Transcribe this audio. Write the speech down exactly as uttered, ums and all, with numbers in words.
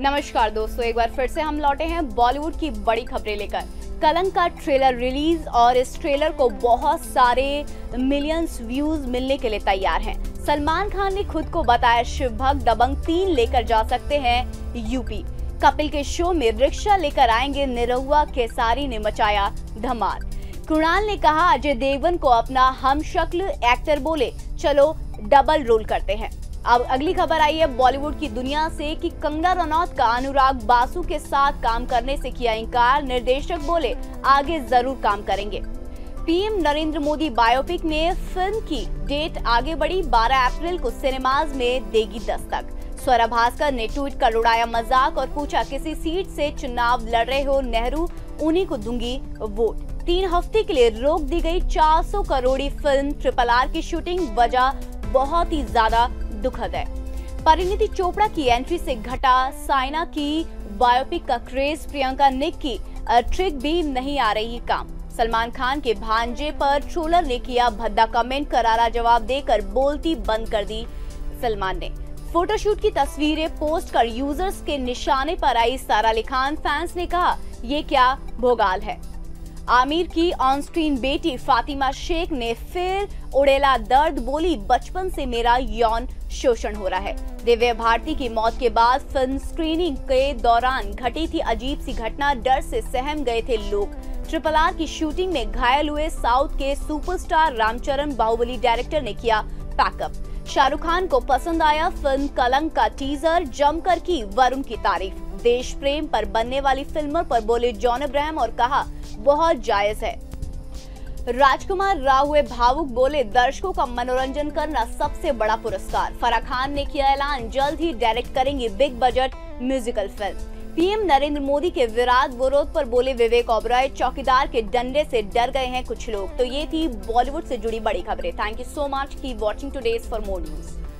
नमस्कार दोस्तों, एक बार फिर से हम लौटे हैं बॉलीवुड की बड़ी खबरें लेकर। कलंक का ट्रेलर रिलीज और इस ट्रेलर को बहुत सारे मिलियंस व्यूज मिलने के लिए तैयार हैं। सलमान खान ने खुद को बताया शिव भक्त दबंग तीन लेकर जा सकते हैं यूपी। कपिल के शो में रिक्शा लेकर आएंगे निरहुआ, केसारी ने मचाया धमाल। कुणाल ने कहा अजय देवगन को अपना हमशक्ल एक्टर बोले, चलो डबल रोल करते हैं। अब अगली खबर आई है बॉलीवुड की दुनिया से कि कंगना रनौत का अनुराग बासु के साथ काम करने से किया इनकार। निर्देशक बोले आगे जरूर काम करेंगे। पीएम नरेंद्र मोदी बायोपिक में फिल्म की डेट आगे बढ़ी, बारह अप्रैल को सिनेमाज में देगी दस्तक। स्वरा भास्कर ने ट्वीट कर उड़ाया मजाक और पूछा किसी सीट से चुनाव लड़ रहे हो नेहरू, उन्हीं को दूंगी वोट। तीन हफ्ते के लिए रोक दी गई चार सौ करोड़ी फिल्म ट्रिपल आर की शूटिंग, वजह बहुत ही ज्यादा दुखद है। परिणीति चोपड़ा की एंट्री से घटा साइना की बायोपिक का क्रेज, प्रियंका निक की ट्रिक भी नहीं आ रही काम। सलमान खान के भांजे पर ट्रोलर ने किया भद्दा कमेंट, करारा जवाब देकर बोलती बंद कर दी सलमान ने। फोटोशूट की तस्वीरें पोस्ट कर यूजर्स के निशाने पर आई सारा अली खान, फैंस ने कहा ये क्या भोगाल है। आमिर की ऑन स्क्रीन बेटी फातिमा शेख ने फिर उड़ेला दर्द, बोली बचपन से मेरा यौन शोषण हो रहा है। दिव्या भारती की मौत के बाद फिल्म स्क्रीनिंग के दौरान घटी थी अजीब सी घटना, डर से सहम गए थे लोग। ट्रिपल आर की शूटिंग में घायल हुए साउथ के सुपरस्टार रामचरण, बाहुबली डायरेक्टर ने किया पैकअप। शाहरुख खान को पसंद आया फिल्म कलंक का टीजर, जमकर की वरुण की तारीफ। देश प्रेम पर बनने वाली फिल्मों पर बोले जॉन अब्राहम और कहा बहुत जायज है। राजकुमार राव हुए भावुक, बोले दर्शकों का मनोरंजन करना सबसे बड़ा पुरस्कार। फराह खान ने किया ऐलान, जल्द ही डायरेक्ट करेंगे बिग बजट म्यूजिकल फिल्म। पीएम नरेंद्र मोदी के विराट विरोध पर बोले विवेक ओबरॉय, चौकीदार के डंडे से डर गए हैं कुछ लोग। तो ये थी बॉलीवुड से जुड़ी बड़ी खबरें। Thank you so much, keep watching today's for more news.